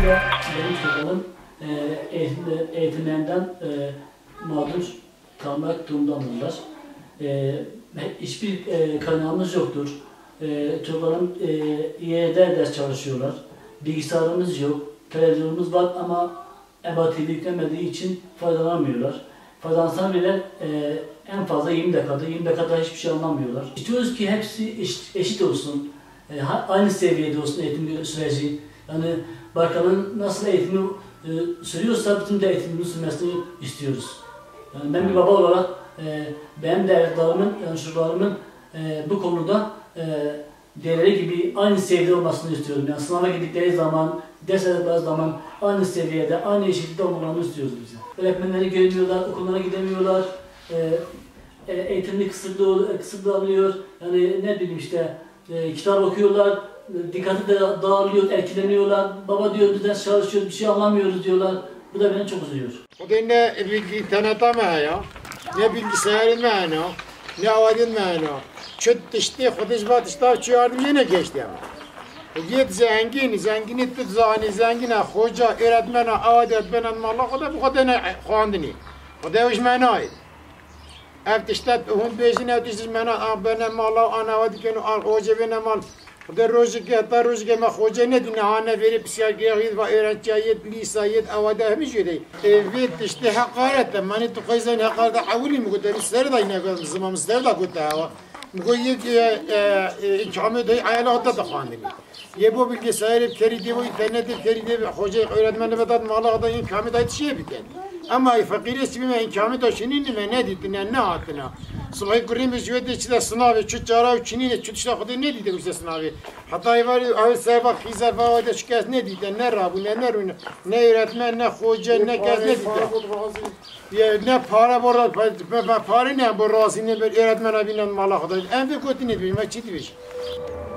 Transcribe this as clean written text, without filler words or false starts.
Dolayısıyla benim çocuklarım eğitimlerinden mağdur kalmak durumundadırlar. Hiçbir kaynağımız yoktur. Çocuklarım İE'de ders çalışıyorlar. Bilgisayarımız yok, televizyonumuz var ama EBA TV yüklemediği için faydalanmıyorlar. Faydalansa bile en fazla 20 dakikada, 20 dakikada hiçbir şey anlamıyorlar. İstiyoruz ki hepsi eşit olsun, aynı seviyede olsun eğitim süreci. Yani Barkal'ın nasıl eğitimi sürüyorsa bizim de eğitimini sürmesini istiyoruz. Yani ben bir baba olarak benim de evlatlarımın, yani çocuklarımın bu konuda diğerleri gibi aynı seviyede olmasını istiyorum. Yani sınava gittikleri zaman, ders aldıkları zaman aynı seviyede, aynı eşitlikte olmalarını istiyoruz biz. Öğretmenleri görmüyorlar, okullara gidemiyorlar, eğitimli kısıtlı alıyor. Yani ne bileyim işte kitap okuyorlar, dikkati de dağılıyor, erteleniyorlar. Baba diyor biz ders çalışıyoruz, bir şey anlamıyoruz diyorlar. Bu da beni çok üzüyor. O da ne internetten ya, ne bilgisayarın ne avadın Çıt işte, Kudüs'bat işte çağırdım yine geçti ama. Git zengin tut zengine, hoca, öğretmene, öğretmenen mallah, o da bu kadar ne kandini. O da hoş menaydı. Evtişte, hun beşin evtişte mena, benim mallah, ana vadikenu, hoca benim mal. O da rozu ki, ma hoca ne dine, hane verip psikolojik ve öğrenciyet, lisayet, avada hemiş öyle. Evet işte hakaret, mani tukayzan hakaret, avuli mi kutu, misler da yine zaman misler da kutu hava. Mgoyek ikamet ayağında da kandini. Ye bu bilgisayarı keridi bu interneti keridi hoca öğretmeni vedat malada ikamet ayet şey biten. Ama fakir ismi ikamet o şinin ne dedin ne hatına. Sabah kurim bizde işte sınavı çuçara çinin çutuşta kadar ne dedi işte sınavı. Hatta var ay sabah fizar var da şikayet ne dedi ne rabu ne öğretmen ne hoca ne kez ne dedi. Ya ne para var para ne bu razı ne öğretmen abinden malakada. En büyük kötü ne bileyim çiğ